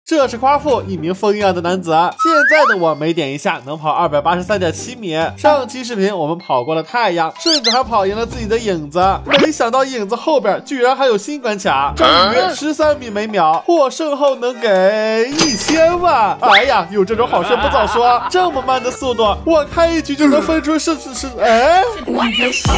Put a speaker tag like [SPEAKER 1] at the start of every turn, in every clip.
[SPEAKER 1] 这是夸父，一名疯一样的男子。现在的我每点一下能跑283.7米。上期视频我们跑过了太阳，甚至还跑赢了自己的影子。没想到影子后边居然还有新关卡，终于13米每秒，获胜后能给1000万。哎呀，有这种好事不早说！这么慢的速度，我开一局就能分出是哎。
[SPEAKER 2] 你别笑。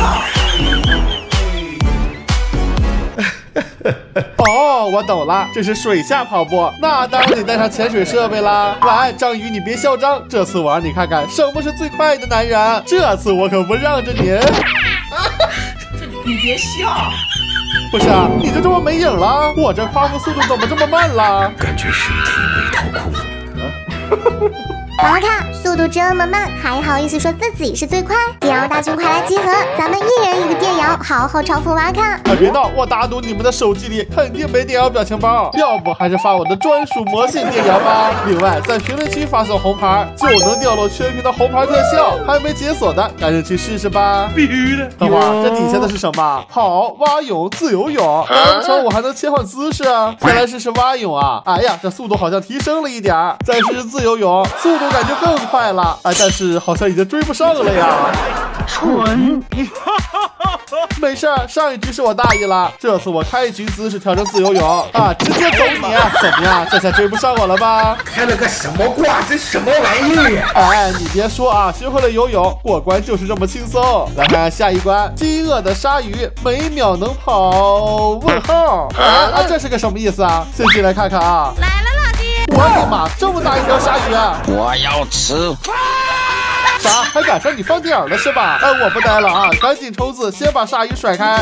[SPEAKER 1] 哦，我懂了，这是水下跑步，那当然得带上潜水设备啦。来，章鱼，你别嚣张，这次我让你看看什么是最快的男人，这次我可不让着您。
[SPEAKER 2] 你别笑。
[SPEAKER 1] 不是啊，你就这么没影了？我这夸父速度怎么这么慢了？
[SPEAKER 3] 感觉身体没掏空。
[SPEAKER 4] 哇卡，速度这么慢，还好意思说自己是最快？电摇大军快来集合，咱们一人一个电摇，好好嘲讽哇卡。
[SPEAKER 1] 别闹，我打赌你们的手机里肯定没电摇表情包，要不还是发我的专属魔性电摇吧。另外，在评论区发送红牌，就能掉落全屏的红牌特效。还没解锁的，赶紧去试试吧。
[SPEAKER 3] 必须的。
[SPEAKER 1] 等会儿，这底下的是什么？跑、蛙泳、自由泳。难不成我还能切换姿势？先来试试蛙泳啊！哎呀，这速度好像提升了一点。再试试自由泳，速度感觉更快了。哎，但是好像已经追不上了呀。
[SPEAKER 2] 蠢。
[SPEAKER 1] 没事儿，上一局是我大意了，这次我开局姿势调成自由泳啊，直接走你！怎么样，这下追不上我了吧？
[SPEAKER 3] 开了个什么挂？这什么玩意？
[SPEAKER 1] 哎，你别说啊，学会了游泳，过关就是这么轻松。来看下一关，饥饿的鲨鱼每秒能跑？问号？啊，这是个什么意思啊？先进来看看啊。
[SPEAKER 5] 来了，老弟！
[SPEAKER 1] 我的妈，这么大一条鲨鱼啊！
[SPEAKER 6] 我要吃。
[SPEAKER 1] 啥？还赶上你放电影了是吧？我不待了啊，赶紧抽字，先把鲨鱼甩开。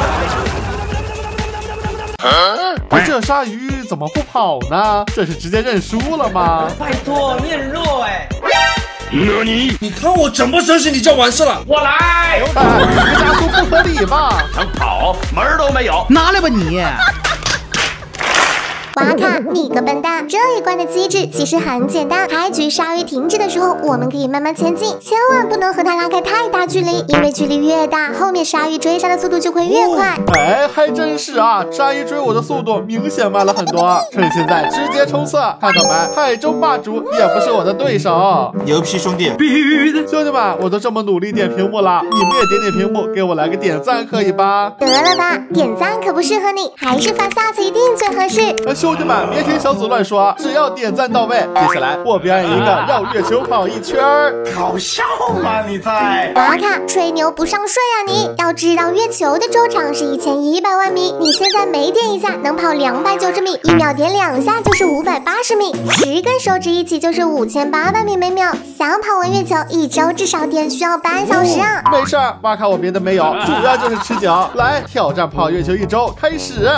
[SPEAKER 1] 这鲨鱼怎么不跑呢？这是直接认输了吗？
[SPEAKER 2] 拜托，你很弱哎。
[SPEAKER 3] 你看我整不成是你就完事了。
[SPEAKER 2] 我来。
[SPEAKER 1] 哎，你这加速不合理吧？
[SPEAKER 3] 想跑门儿都没有。
[SPEAKER 2] 拿来吧你。
[SPEAKER 4] 哇卡，你个笨蛋！这一关的机制其实很简单，开局鲨鱼停止的时候，我们可以慢慢前进，千万不能和它拉开太大距离，因为距离越大，后面鲨鱼追上的速度就会越快。
[SPEAKER 1] 哎，还真是啊，鲨鱼追我的速度明显慢了很多。趁现在直接冲刺，看到没？海中霸主也不是我的对手。
[SPEAKER 3] 牛批兄弟，
[SPEAKER 2] 必须的！
[SPEAKER 1] 兄弟们，我都这么努力点屏幕了，你们也点点屏幕，给我来个点赞可以吧？
[SPEAKER 4] 得了吧，点赞可不适合你，还是发下次一定最合适。
[SPEAKER 1] 兄弟们，别听小组乱说，只要点赞到位，接下来我表演一个绕月球跑一圈儿。
[SPEAKER 3] 搞笑吗你在？
[SPEAKER 4] 哇卡，吹牛不上税啊你！要知道月球的周长是1100万米，你现在每点一下能跑290米，1秒点2下就是580米，10根手指一起就是5800米每秒。想跑完月球，一周至少点需要半小时啊！
[SPEAKER 1] 没事儿，哇卡我别的没有，主要就是持久。来，挑战跑月球1周开始。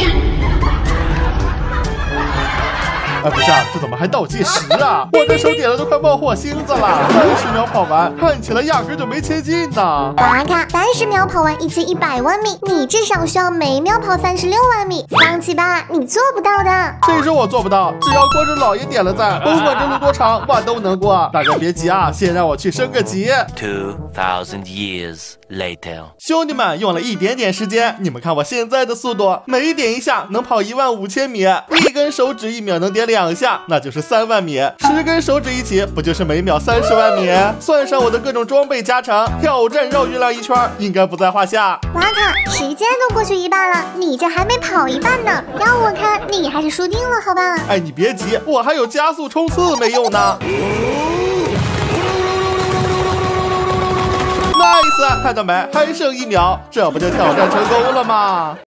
[SPEAKER 1] 不是啊，这怎么还倒计时啊？我这手点了都快冒火星子了，30秒跑完，看起来压根就没前进呢。
[SPEAKER 4] 哇卡，30秒跑完1100万米，你至少需要每秒跑36万米，放弃吧，你做不到的。
[SPEAKER 1] 谁说我做不到？只要关注老爷点了赞，甭管这路多长，我都能过。大哥别急啊，先让我去升个级。
[SPEAKER 6] 2000 years later，
[SPEAKER 1] 兄弟们用了一点点时间，你们看我现在的速度，每点一下能跑15000米，一根手指1秒能点2下，那就是3万米，10根手指一起，不就是每秒30万米？算上我的各种装备加成，挑战绕月亮1圈，应该不在话下。
[SPEAKER 4] 哇卡，时间都过去一半了，你这还没跑一半呢，要我看你还是输定了，好吧？
[SPEAKER 1] 哎，你别急，我还有加速冲刺没用呢。Nice， 看到没？还剩1秒，这不就挑战成功了吗？